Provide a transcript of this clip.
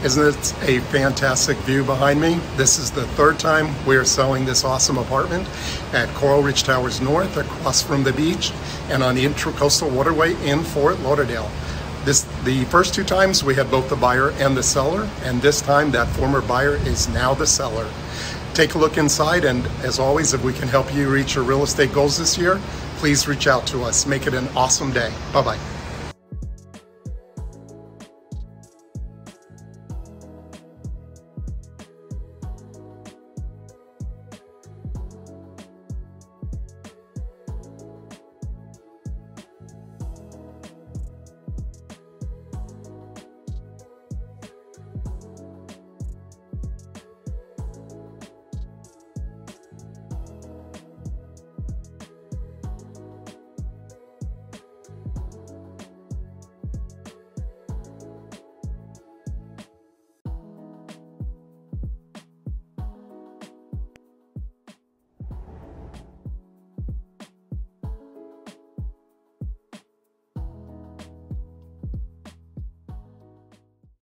Isn't it a fantastic view behind me? This is the third time we are selling this awesome apartment at Coral Ridge Towers North, across from the beach, and on the Intracoastal Waterway in Fort Lauderdale. The first two times we had both the buyer and the seller, and this time that former buyer is now the seller. Take a look inside, and as always, if we can help you reach your real estate goals this year, please reach out to us. Make it an awesome day. Bye-bye.